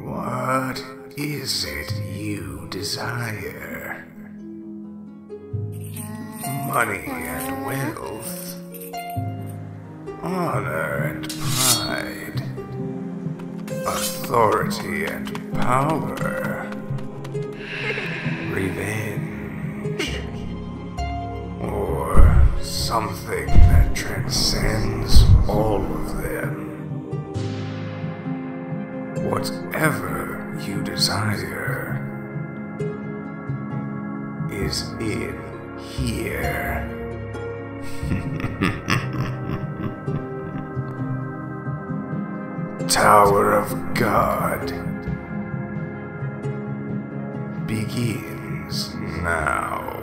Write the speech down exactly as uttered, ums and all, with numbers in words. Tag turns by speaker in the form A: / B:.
A: What is it you desire? Money and wealth, honor and pride, authority and power, revenge, or something that transcends all of them. Whatever you desire is in here. Tower of God begins now.